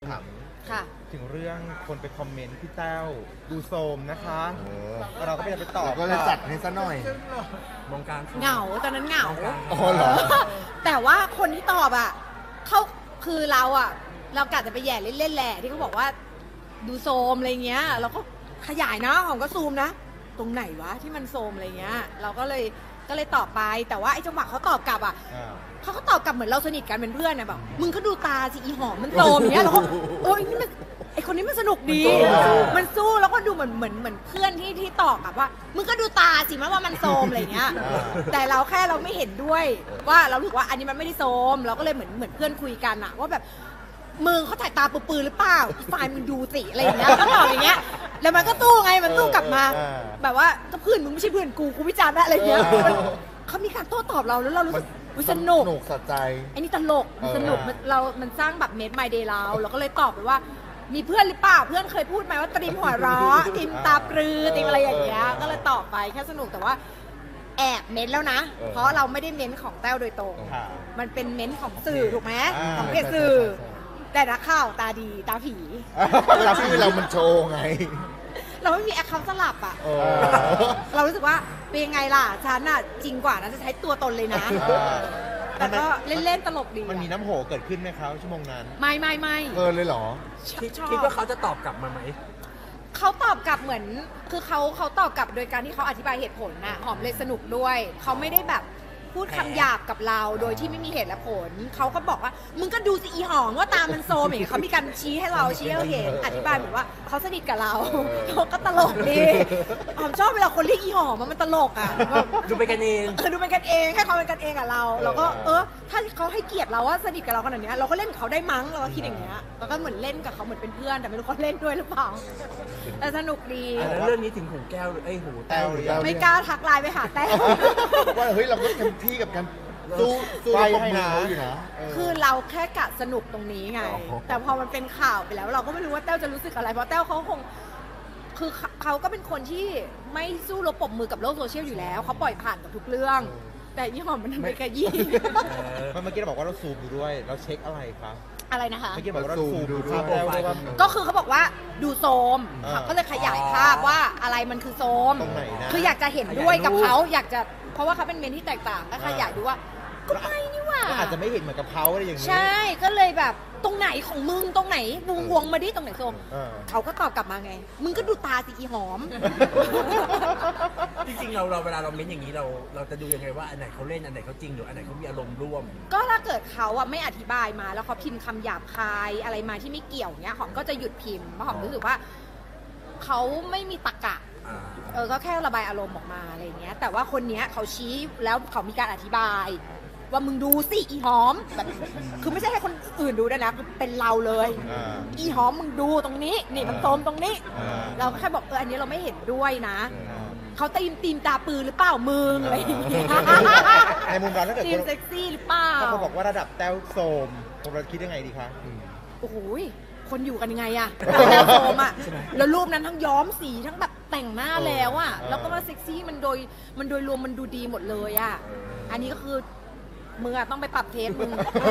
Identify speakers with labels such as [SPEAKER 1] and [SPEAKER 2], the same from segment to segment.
[SPEAKER 1] ถาม
[SPEAKER 2] ค่ะ
[SPEAKER 1] ถึงเรื่องคนไปคอมเมนต์พี่แต้วดูโซมนะคะเราก็ไปตอบ
[SPEAKER 3] ก็เลยจัดให้ซะหน่อย
[SPEAKER 4] มองการ
[SPEAKER 2] เหงาตอนนั้นเหงา
[SPEAKER 3] อ๋อเหรอ
[SPEAKER 2] แต่ว่าคนที่ตอบอ่ะเขาคือเราอ่ะเรากะจะไปแย่เล่นๆแหละที่เขาบอกว่าดูโซมอะไรเงี้ยเราก็ขยายนะของก็ซูมนะตรงไหนวะที่มันโซมอะไรเงี้ยเราก็เลยตอบไปแต่ว่าไอ้จังหวะเขาตอบกลับอ่ะเขาก็ตอบกลับเหมือนเราสนิทกันเป็นเพื่อนนะแบบมึงก็ดูตาสิอีหอมมันโซมอย่างเงี้ยเราก็โอ๊ยนี่มันไอคนนี้มันสนุกดีมันสู้แล้วก็ดูเหมือนเพื่อนที่ตอบแบบว่ามึงก็ดูตาสิว่ามันโซมอะไรเงี้ยแต่เราแค่เราไม่เห็นด้วยว่าเราถือว่าอันนี้มันไม่ได้โซมเราก็เลยเหมือนเพื่อนคุยกันอะว่าแบบมึงเขาถ่ายตาปื้อหรือเปล่าฝ่ายมึงดูสิอะไรอย่างเงี้ยก็ตอบอย่างเงี้ยแล้วมันก็ตู้ไงมันตู้กลับมาแบบว่าก็เพื่อนมึงไม่ใช่เพื่อนกูวิจารณ์อะไรเงี้ยเขามีการโต้ตอบเราแล้วเรารู้สึกสนุก
[SPEAKER 3] สะใจ
[SPEAKER 2] ไอ้นี่ตลกสนุกมันสร้างแบบเมดไมเดย์เราก็เลยตอบไปว่ามีเพื่อนหรือเปล่าเพื่อนเคยพูดไหมว่าตรีมหัวเราะตรีมตาปรือตรีมอะไรอย่างเงี้ยก็เลยตอบไปแค่สนุกแต่ว่าแอบเม้นแล้วนะเพราะเราไม่ได้เม้นของแต้วโดยตรงมันเป็นเม้นของสื่อถูกไหมของเพจสื่อแต่นักข่าวตาดีตาผี
[SPEAKER 3] เรามันโชว์ไง
[SPEAKER 2] เราไม่มีแอคเคาท์สลับอ่ะเรารู้สึกว่าเป็นยังไงล่ะฉันน่ะจริงกว่านะจะใช้ตัวตนเลยนะแต่ก็เล่นๆตลกดี
[SPEAKER 1] มันมีน้ำโหเกิดขึ้นไหมครับชั่วโมงนั้น
[SPEAKER 2] ไม่
[SPEAKER 3] เลยเหรอ
[SPEAKER 4] คิดว่าเขาจะตอบกลับมาไหม
[SPEAKER 2] เขาตอบกลับเหมือนคือเขาตอบกลับโดยการที่เขาอธิบายเหตุผลน่ะหอมเลยสนุกด้วยเขาไม่ได้แบบพูดคำหยาบกับเราโดยที่ไม่มีเหตุและผลเขาก็บอกว่ามึงก็ดูสิอีหอมว่าตามันโซมอย่างเขามีการชี้ให้เราชี้ให้เราเห็นอธิบายเหมือนว่าเขาสนิทกับเราเขาก็ตลกดีหอมชอบเวลาคนเรียกอีหอมมันตลกอ่ะ
[SPEAKER 4] ดูเป็นกันเอง
[SPEAKER 2] ดูเป็นกันเองให้เขาเป็นกันเองกับเราก็ถ้าเขาให้เกียรติเราว่าสนิทกับเราขนาดนี้เราก็เล่นกับเขาได้มั้งเราก็คิดอย่างเงี้ยแล้วก็เหมือนเล่นกับเขาเหมือนเป็นเพื่อนแต่ไม่รู้เขาเล่นด้วยหรือเปล่าแต่สนุกดี
[SPEAKER 4] แล้วเรื่องนี้ถึงหูแก้วไอ้หูแต้ว
[SPEAKER 2] ไม่กล้าทักไลน์ไปหาแต้ว
[SPEAKER 3] ว่าเฮ้ยเราก็เต็มที่กับการสู้ให้นะอยู่นะ
[SPEAKER 2] คือเราแค่กะสนุกตรงนี้ไงแต่พอมันเป็นข่าวไปแล้วเราก็ไม่รู้ว่าแต้วจะรู้สึกอะไรเพราะแต้วเขาคงคือเขาก็เป็นคนที่ไม่สู้รบปรบมือกับโลกโซเชียลอยู่แล้วเขาปล่อยผ่านกับทุกเรื่องแต่ยี่ห้อมันไม่กระยี่
[SPEAKER 1] เมื่อกี้เราบอกว่าเราซูมดูด้วยเราเช็คอะไรครับ
[SPEAKER 2] อะไรนะคะ
[SPEAKER 1] เมื่อกี้บอกว่าเราซูมดูภาพ
[SPEAKER 2] ก็คือเขาบอกว่าดูโซมก็เลยขยายภาพว่าอะไรมันคือโซมคืออยากจะเห็นด้วยกับเขาอยากจะเพราะว่าเขาเป็นเมนที่แตกต่างก็ขยายดูว่าก็ไม่นี่ว่า
[SPEAKER 1] อาจจะไม่เห็นเหมือนกับเขาอะไรอย่างนี้
[SPEAKER 2] ใช่ก็เลยแบบตรงไหนของมึงตรงไหนวงมาดิตรงไหนโซมเขาก็ตอบกลับมาไงมึงก็ดูตาสิอีหอม
[SPEAKER 4] จริงๆเราเวลาเราเม้นอย่างนี้เราจะดูยังไงว่าอันไหนเขาเล่นอันไหนเขาจริงหรืออันไหนเขามีอารมณ์ร่วม
[SPEAKER 2] ก็ถ้าเกิดเขาอะไม่อธิบายมาแล้วเขาพิมพ์คำหยาบคายอะไรมาที่ไม่เกี่ยวเนี้ยหอมก็จะหยุดพิมพ์เพราะหอมรู้สึกว่าเขาไม่มีตรรกะก็แค่ระบายอารมณ์ออกมาอะไรเงี้ยแต่ว่าคนเนี้ยเขาชี้แล้วเขามีการอธิบายว่ามึงดูสิอีหอมแบบคือไม่ใช่ให้คนอื่นดูด้วยนะเป็นเราเลยอีหอมมึงดูตรงนี้นี่มันโซมตรงนี้เราก็แค่บอกอันนี้เราไม่เห็นด้วยนะเขาตีมตาปือหรือเปล่ามึงอะไรอย่างเงี้ย
[SPEAKER 1] ในมุมเราถ้าเกิด
[SPEAKER 2] ตีมเซ็กซี่หรือเปล่า
[SPEAKER 1] เขาบอกว่าระดับแต้วโซมเราคิดยังไงดีคะ
[SPEAKER 2] โอ้โหคนอยู่กันยังไงอะแต้วโซมอะแล้วรูปนั้นทั้งย้อมสีทั้งแบบแต่งหน้าแล้วอะแล้วก็มาเซ็กซี่มันโดยรวมมันดูดีหมดเลยอะอันนี้ก็คือมึงอะต้องไปปรับเทสมึง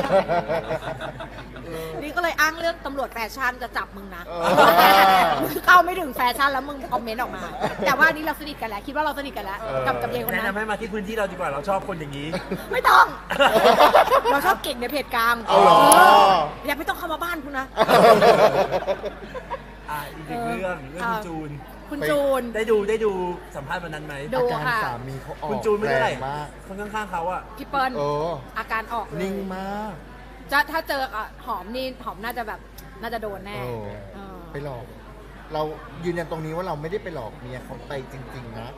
[SPEAKER 2] นี่ก็เลยอ้างเรื่องตำรวจแฟชั่นจะจับมึงนะมึงเข้าไม่ถึงแฟชั่นแล้วมึงคอมเมนต์ออกมาแต่ว่านี่เราสนิทกันแล้วคิดว่าเราสนิทกันแล้วกับเยคนนั้น
[SPEAKER 4] แนะนำให้มาที่พื้นที่เราดีกว่าเราชอบคนอย่างนี้
[SPEAKER 2] ไม่ต้องเราชอบเก่งในเพจกลางอย่าไม่ต้องเข้ามาบ้านคุณนะ
[SPEAKER 4] อีกเรื่อง
[SPEAKER 2] คุณจูน
[SPEAKER 4] ได้ดูสัมภาษณ์วันนั้นไหม
[SPEAKER 2] ดูค่ะ
[SPEAKER 3] สามีเขาออก
[SPEAKER 4] คุณจูนไม่ได้คนข้างๆเขาอะ
[SPEAKER 2] พี่เปิ้ลอาการออก
[SPEAKER 3] นิ่งมาก
[SPEAKER 2] ถ้าเจอหอมนี่หอมน่าจะโดนแน่
[SPEAKER 3] ไปหลอกเรายืนยันตรงนี้ว่าเราไม่ได้ไปหลอกเมียเขาไปจริงๆนะ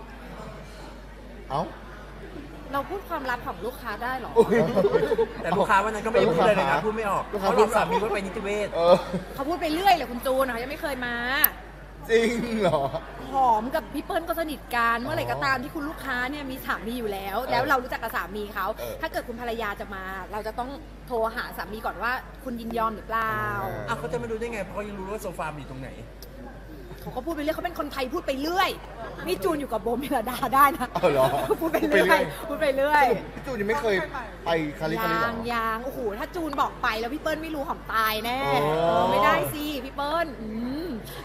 [SPEAKER 2] เราพูดความลับของลูกค้าได้หรอ
[SPEAKER 4] แต่ลูกค้าวันนั้นก็ไม่พูดเลยนะพูดไม่ออกเขาหลอกสามีว่าไปนิติเวช
[SPEAKER 2] เขาพูดไปเรื่อยเลยคุณจูนเขายังไม่เคยมา
[SPEAKER 3] จริงเหรอ
[SPEAKER 2] หอมกับพี่เปิ้ลก็สนิทกันเมื่อไหร่ก็ตามที่คุณลูกค้าเนี่ยมีสามีอยู่แล้วเรารู้จักกับสามีเขาถ้าเกิดคุณภรรยาจะมาเราจะต้องโทรหาสามีก่อนว่าคุณยินยอมหรือเปล่า
[SPEAKER 4] เขาจะมาดูได้ไงเพราะยังรู้ว่าโซฟาอยู่ตรงไหน
[SPEAKER 2] เขาก็พูดไปเรื่อยเขาเป็นคนไทยพูดไปเรื่อยนี่จูนอยู่กับโบเมลดาได้นะพูดไปเรื่อย
[SPEAKER 3] พี่จูนยังไม่เคยไปคาลิฟอร์เนีย
[SPEAKER 2] ยางโอ้โหถ้าจูนบอกไปแล้วพี่เปิ้ลไม่รู้หอมตายแน่ไม่ได้สิ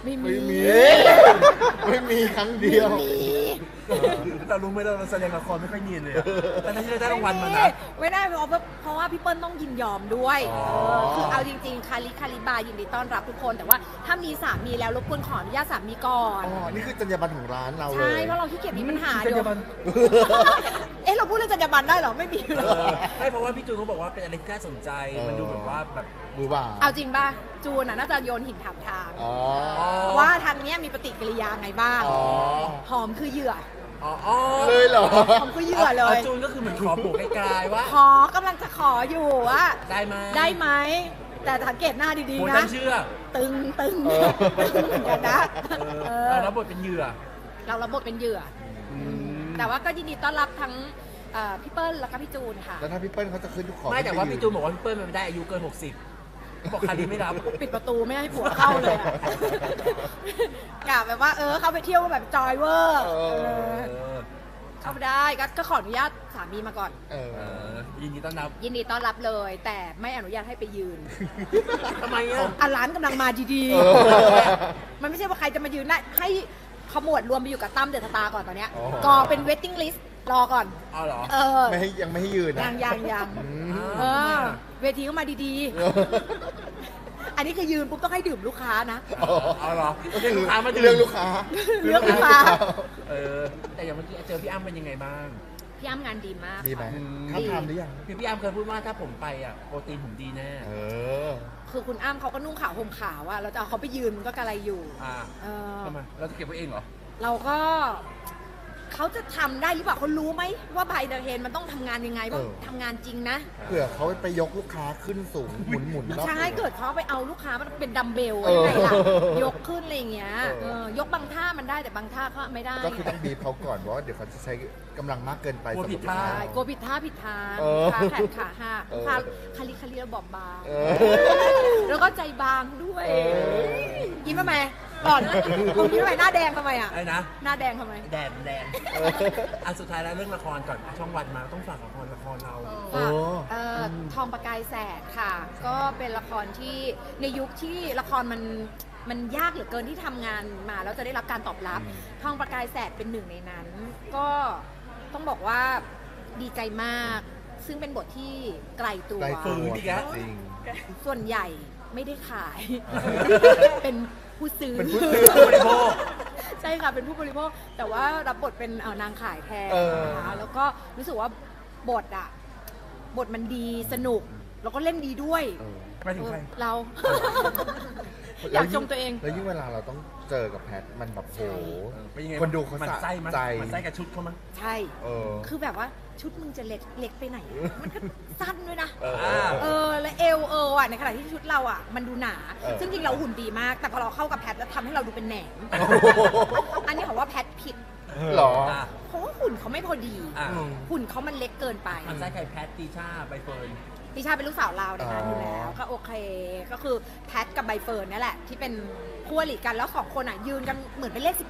[SPEAKER 2] ไม่มี
[SPEAKER 3] ไม่มี ไม่มีครั้งเดียว
[SPEAKER 4] เรารู้ไหมเราแสดงละครไม่ค่อยเนียนเลยอะแต่ที่เราได้รางวัลมานะ
[SPEAKER 2] ไม่ได้เพราะว่าพี่เปิ้ลต้องยินยอมด้วย
[SPEAKER 4] อ๋อ
[SPEAKER 2] คือเอาจริงๆคาริบายินดีต้อนรับทุกคน แต่ว่าถ้ามีสามีแล้วรบกวนขออนุญาตสามีก่อน
[SPEAKER 3] อ๋อ นี่คือจรรยาบรรณของร้านเราเลย
[SPEAKER 2] ใช่เพราะเราขี้เกียจมีปัญหา
[SPEAKER 4] จร
[SPEAKER 2] เดี๋
[SPEAKER 4] ร
[SPEAKER 2] ย
[SPEAKER 4] ยาว บรรณ
[SPEAKER 2] เอ๊ะเราพูดเรื่องจรรยาบรรณได้เหรอไม่มีเลย
[SPEAKER 4] ไม่เพราะว่าพี่จูนเขาบอกว่าเป็นอะไรที่น่าสนใจ มันดูแบบว่าแบบ
[SPEAKER 3] บูบ่า
[SPEAKER 2] เอาจริงป่ะจูนน่าจะโยนหินถามทาง
[SPEAKER 3] อ๋อ
[SPEAKER 2] ว่าทางเนี้ยมีปฏิกิริยาไงบ้าง
[SPEAKER 3] อ๋อ
[SPEAKER 2] หอมคือเหยื่อ
[SPEAKER 4] อ๋อ
[SPEAKER 3] เลยเหรอ
[SPEAKER 2] หอมคือเหยื่อเลย
[SPEAKER 4] จูนก็คือเหมือนขอโบกไกลๆว่า
[SPEAKER 2] กำลังจะขออยู่ว่า
[SPEAKER 4] ได้ไหม
[SPEAKER 2] ได้ไหมแต่สังเกตหน้าดี
[SPEAKER 4] โห
[SPEAKER 2] ๆ
[SPEAKER 4] ฉั
[SPEAKER 2] นะ
[SPEAKER 4] นเชื่อ
[SPEAKER 2] ตึงตึง
[SPEAKER 3] เออ
[SPEAKER 2] ตึงเหมือนกันนะเออ
[SPEAKER 4] เรารับบทเป็นเหยื่อ
[SPEAKER 2] เรารับบทเป็นเหยื่ออแต่ว่าก็ยินดีต้อนรับทั้งพี่เปิ้ลแล้วก็พี่จูนค่ะ
[SPEAKER 3] แล้วถ้าพี่เปิ้ลเขาจะขึ้นทุกของ
[SPEAKER 4] ไม่แต่ว่าพี่จูนบอกว่าพี่เปิ้ลมันไม่ได้อายุเกิน 60บอกคาริไม่รับ
[SPEAKER 2] ปิดประตูไม่ให้ผัวเข้าเลยอะกะแบบว่าเข้าไปเที่ยวแบบจอยเวอร์
[SPEAKER 3] เออ
[SPEAKER 2] เข้าไปได้ก็ขออนุญาตสามีมาก่อน
[SPEAKER 3] เออ
[SPEAKER 4] ยินดีต้อนรับ
[SPEAKER 2] ยินดีต้อนรับเลย แต่ไม่อนุญาตให้ไปยืน
[SPEAKER 4] ทำไมอ่ะ
[SPEAKER 2] ร้านกำลังมาดี
[SPEAKER 3] เออ
[SPEAKER 2] ๆ มันไม่ใช่ว่าใครจะมายืนได้ให้ขมวดรวมไปอยู่กับตั้มเดอะสตาร์ก่อนตอนเนี้ย
[SPEAKER 3] อ๋อ
[SPEAKER 2] ก็เป็นเวทติ้งลิสต์รอก่อน
[SPEAKER 4] เอาเหรอ
[SPEAKER 3] ยังไม่ให้ยืนนะ
[SPEAKER 2] ยัง
[SPEAKER 3] อืม
[SPEAKER 2] เวทีก็มาดีๆ อันนี้คือยืนปุ๊บต้องให้ดื่มลูกค้านะ
[SPEAKER 4] เอาเหรอเรื่องลูกค้ามาดื่ม
[SPEAKER 3] เรื่องลูกค้า
[SPEAKER 2] เรื่องลูกค้า
[SPEAKER 4] แต่อย่างเมื่อกี้เจอพี่อ้ำเป็นยังไงบ้าง
[SPEAKER 2] พี่อ้ำงานดีมาก
[SPEAKER 3] ดีไหม
[SPEAKER 2] ค่ะ
[SPEAKER 3] ถ้าทำหรือยัง
[SPEAKER 4] คือพี่อ้ำเคยพูดว่าถ้าผมไปอ่ะโปรตีนผมดีแน่
[SPEAKER 3] เออ
[SPEAKER 2] คือคุณอ้ำเขาก็นุ่งขาวห่มขาวอะเราจะเอาเขาไปยืนมันก็กระไรอยู่ เออ
[SPEAKER 4] ทำไมเราจะเก็บไว้เองเหรอ
[SPEAKER 2] เราก็เขาจะทำได้หรือเปล่าเขารู้ไหมว่าไบเดอร์เฮนมันต้องทำงานยังไงว่า
[SPEAKER 3] เออ
[SPEAKER 2] ทำงานจริงนะ
[SPEAKER 3] เผื่อเขาไปยกลูกค้าขึ้นสูงหมุนรอบ
[SPEAKER 2] ใช่
[SPEAKER 3] ตัว
[SPEAKER 2] เกิดเขาไปเอาลูกค้ามันเป็นดัมเบล
[SPEAKER 3] เออ
[SPEAKER 2] ยังไงล่ะยกขึ้นอะไรอย่างเงี้ย
[SPEAKER 3] เออ
[SPEAKER 2] ยกบางท่ามันได้แต่บางท่าก็ไม่ได้
[SPEAKER 3] ก็คือต้องบีบเขาก่อนเพราะว่าเดี๋ยวเขาจะใช้กำลังมากเกินไป
[SPEAKER 4] กลัวผิดท่า
[SPEAKER 2] ใช่กลัวผิดท่าผิดทาง
[SPEAKER 3] เออ
[SPEAKER 2] ขาแขนขาหัก
[SPEAKER 3] เออ
[SPEAKER 2] ขาคาลิเราบอบบาง
[SPEAKER 3] เออ
[SPEAKER 2] แล้วก็ใจบางด้วย
[SPEAKER 3] เออ
[SPEAKER 2] ยิ้มทำไมก่อนคุณยิ้มทำไมหน้าแดงทำไมอ่ะ
[SPEAKER 4] ไอ้นะ
[SPEAKER 2] หน้าแดงทำไม
[SPEAKER 4] แดงสุดท้ายแล้วเรื่องละครก่อนช่องวันมาต้องฝากละครเรา
[SPEAKER 3] โอ้
[SPEAKER 2] ทองประกายแสดค่ะ ก็เป็นละครที่ในยุคที่ละครมันยากเหลือเกินที่ทำงานมาแล้วจะได้รับการตอบรับ ทองประกายแสดเป็นหนึ่งในนั้น ก็ต้องบอกว่าดีใจมาก ซึ่งเป็นบทที่ไกลตัว
[SPEAKER 3] ไกลตัว
[SPEAKER 4] อีกแล้ว
[SPEAKER 3] จริง
[SPEAKER 2] ส่วนใหญ่ไม่ได้ขาย เป็นผู้ซื้อ
[SPEAKER 3] เป็นผู้ซื้อ
[SPEAKER 4] ผู้บริโภค
[SPEAKER 2] ใช่ค่ะ เป็นผู้บริโภค แต่ว่ารับบทเป็นนางขายแทน
[SPEAKER 3] เออ
[SPEAKER 2] นะคะแล้วก็รู้สึกว่าบทมันดีสนุก แล้วก็เล่นดีด้วย
[SPEAKER 3] เออ
[SPEAKER 4] ไปถึงใคร
[SPEAKER 2] เรา อยากชมตัวเอง
[SPEAKER 3] แล้วยิ่งเวลาเราต้องเจอกับแพทมันแบบโห
[SPEAKER 4] เป็นยังไง
[SPEAKER 3] คนดูเขา
[SPEAKER 4] มันไส้มั้ย
[SPEAKER 3] ใจ
[SPEAKER 4] มันไส้กับชุดเขามั้ย
[SPEAKER 2] ใช่
[SPEAKER 3] เออ
[SPEAKER 2] คือแบบว่าชุดมึงจะเล็กไปไหน มันก็สั้นด้วยนะ
[SPEAKER 3] เออ
[SPEAKER 2] แล้วเอวในขณะที่ชุดเรามันดูหนา
[SPEAKER 3] เออ
[SPEAKER 2] ซึ่งจริงเราหุ่นดีมาก แต่พอเราเข้ากับแพทแล้วทำให้เราดูเป็นแหนม
[SPEAKER 3] โอ้โห
[SPEAKER 2] อันนี้ของว่าแพทผิด
[SPEAKER 3] หรอ
[SPEAKER 4] อ่ะ
[SPEAKER 2] เพราะว่าหุ่นเขาไม่พอดี
[SPEAKER 4] อ่ะ
[SPEAKER 2] หุ่นเขามันเล็กเกินไป
[SPEAKER 4] มันไส้ไข่แพทตีชาใบเฟิร์น
[SPEAKER 2] ติชาเป็นลูกสาวเราในนั้น
[SPEAKER 3] อ๋อ
[SPEAKER 2] อ
[SPEAKER 3] อ
[SPEAKER 2] ยู่แล้ว ก็โอเค ก็คือแพทกับใบเฟิร์นนี่แหละ ที่เป็นคู่อริกันแล้วสองคนยืนกันเหมือนเป็นเลข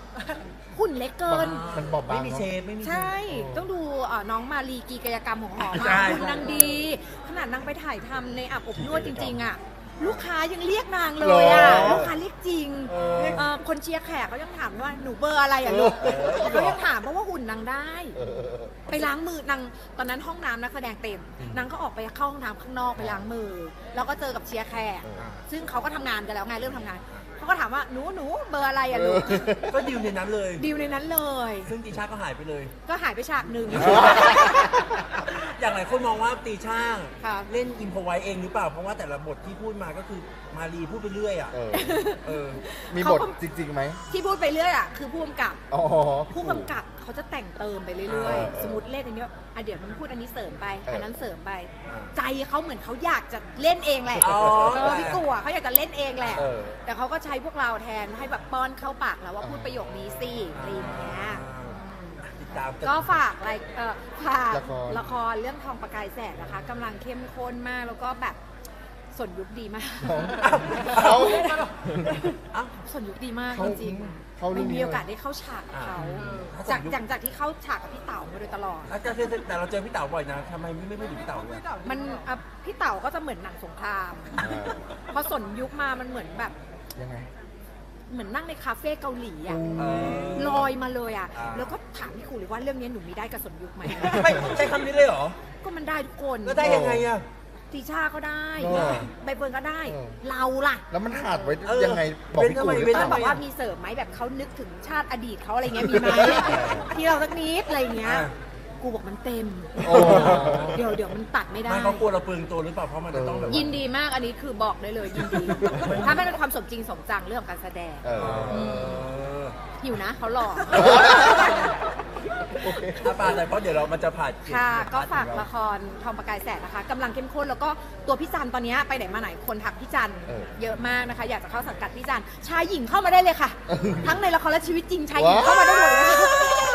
[SPEAKER 2] 11 หุ่นเล็กเกิน
[SPEAKER 3] มันบอบบาง
[SPEAKER 4] ไม่มีเชฟไม่มีเชฟ
[SPEAKER 2] ใช่ ต้องดูน้องมารีกีกายกรรมของหอม
[SPEAKER 4] ใช่
[SPEAKER 2] หุ่นนางดี ขนาดนางไปถ่ายทำในอาบอบนวดจริงๆลูกค้ายังเรียกนางเลย
[SPEAKER 3] หรอ
[SPEAKER 2] ลูกค้าเรียกจริง คนเชียร์แขกเขายังถามว่าหนูเบอร์อะไรลูกเขายังถามเพราะว่าหุ่นนางได้
[SPEAKER 3] เออ
[SPEAKER 2] ไปล้างมือนางตอนนั้นห้องน้ำนักแสดงเต็มนางก็ออกไปเข้าห้องน้ำข้างนอกไปล้างมือ แล้วก็เจอกับเชียร์แขก
[SPEAKER 3] เออ
[SPEAKER 2] ซึ่งเขาก็ทำงานกันแล้วไงเริ่มทำงานเขาก็ถามว่าหนูเบอร์อะไรลูก
[SPEAKER 4] ก็ดิวในนั้นเลย
[SPEAKER 2] ดีลในนั้นเลย
[SPEAKER 4] ซึ่งตีชาก็หายไปเลย
[SPEAKER 2] ก็หายไปฉากหนึ่ง
[SPEAKER 4] อย่างหลายคนมองว่าตีช่าง
[SPEAKER 2] ค่ะ
[SPEAKER 4] เล่นอินโฟไว้เองหรือเปล่า เพราะว่าแต่ละบทที่พูดมาก็คือมารีพูดไปเรื่อยอ่ะ
[SPEAKER 3] เออ
[SPEAKER 4] เออ
[SPEAKER 3] มีบทจริงๆไหม
[SPEAKER 2] ที่พูดไปเรื่อยคือผู้กำกับ
[SPEAKER 3] อ๋อ
[SPEAKER 2] ผู้กำกับเขาจะแต่งเติมไปเรื่อยๆ สมมติเล่นอันนี้เดี๋ยวมันพูดอันนี้เสริมไป อันนั้นเสริมไป ใจเขาเหมือนเขาอยากจะเล่นเองแหละ
[SPEAKER 4] อ๋อ
[SPEAKER 2] พี่กัวเขาอยากจะเล่นเองแหละ
[SPEAKER 3] เออ
[SPEAKER 2] แต่เขาก็ใช้พวกเราแทนให้แบบป้อนเข้าปากแล้วว่าพูดประโยคนี้สิอะไรอย่างเงี้ย
[SPEAKER 4] ติดตาม
[SPEAKER 2] ก็ฝากอะไรฝาก
[SPEAKER 3] ละคร
[SPEAKER 2] ละครเรื่องทองประกายแสดนะคะกำลังเข้มข้นมากแล้วก็แบบสนยุคดีมาก
[SPEAKER 3] เขา
[SPEAKER 4] เอ้า
[SPEAKER 2] สนยุคดีมาก
[SPEAKER 3] เขา
[SPEAKER 2] จริง
[SPEAKER 3] เขา
[SPEAKER 2] ๆ
[SPEAKER 3] เรื่
[SPEAKER 2] ไม่
[SPEAKER 3] องนี้
[SPEAKER 2] มีโอกาสได้เข้าฉากกับเขา
[SPEAKER 4] อ่า
[SPEAKER 2] จากที่เข้าฉากกับพี่เต๋ามาโดยตลอด
[SPEAKER 4] แล้วแต่เราเจอพี่เต๋าบ่อยนะทำไมไม่พูดถึงพี่เต๋าเลย
[SPEAKER 2] มันพี่เต๋าก็จะเหมือนหนังสงคราม
[SPEAKER 3] เออ
[SPEAKER 2] พอสนยุคมามันเหมือนแบบ
[SPEAKER 3] ยังไง
[SPEAKER 2] เหมือนนั่งในคาเฟ่เกาหลีอ่ะ
[SPEAKER 4] เออ
[SPEAKER 2] ลอยมาเลยอ่ะ
[SPEAKER 4] อ่า
[SPEAKER 2] แล้วก็ถามพี่ครูเลยว่าเรื่องนี้หนูมีได้กับสนยุคไหม
[SPEAKER 4] ไม่ใช้คำนี้เลยเหรอ
[SPEAKER 2] ก็มันได้ทุกคน
[SPEAKER 4] ก็ได้ยังไงอะ
[SPEAKER 2] ติชาก็ได้
[SPEAKER 3] เออ
[SPEAKER 2] ใบเฟิร์นก็ได้
[SPEAKER 3] เออ
[SPEAKER 2] เราล่ะ
[SPEAKER 3] แล้วมันขาดไว้
[SPEAKER 4] เออ
[SPEAKER 3] ยังไงบอกพี่กู
[SPEAKER 4] เว้นทำไม
[SPEAKER 3] หรือ
[SPEAKER 4] เว้น
[SPEAKER 3] เป
[SPEAKER 2] ต้อ
[SPEAKER 3] ล่าง
[SPEAKER 2] บอกว่ามีเสริมไหมแบบเขานึกถึงชาติอดีตเขาอะไรเงี้ยมีไหม ที่เราสักนิดอะไรเงี้ย
[SPEAKER 4] อ่ะ
[SPEAKER 2] กูบอกมันเต็ม
[SPEAKER 3] โอ้
[SPEAKER 2] เดี๋ยวมันตัดไม่ได้
[SPEAKER 4] ไม่เขากลัวเราเปลืองตัวหรือเปล่าเพราะมันจะต้องแบบว่า
[SPEAKER 2] ยินดีมากอันนี้คือบอกได้เลยยินดี ถ้าไม่เป็นความสมจริงสมจังเรื่องของการแสดง
[SPEAKER 3] เออ
[SPEAKER 4] เออ
[SPEAKER 2] อยู่นะเขาหลอก
[SPEAKER 3] โอเค
[SPEAKER 4] ถ้าปาแต่เพราะเดี๋ยวเรามันจะผ่าน
[SPEAKER 2] ค่ะ ก็ฝากละครทองประกายแสงนะคะกำลังเข้มข้นแล้วก็ตัวพี่จันตอนนี้ไปไหนมาไหนคนทักพี่จัน
[SPEAKER 3] เออ
[SPEAKER 2] เยอะมากนะคะ อยากจะเข้าสังกัดพี่จันชายหญิงเข้ามาได้เลยค่ะ
[SPEAKER 3] เออ
[SPEAKER 2] ทั้งในละครและชีวิตจริงชายหญิง
[SPEAKER 3] ว้าว
[SPEAKER 2] เข้ามาได้หมดเลยค่ะ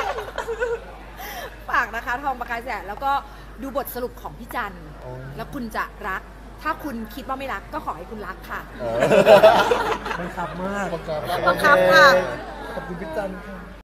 [SPEAKER 2] ฝากนะคะทองประกายแสงแล้วก็ดูบทสรุปของพี่จันแล้วคุณจะรัก ถ้าคุณคิดว่าไม่รักก็ขอให้คุณรักค่ะ
[SPEAKER 3] เออ
[SPEAKER 4] มันขับมาก
[SPEAKER 3] บังคับ
[SPEAKER 2] บังคับค่ะ
[SPEAKER 3] ขอบคุณพี่จันค่ะ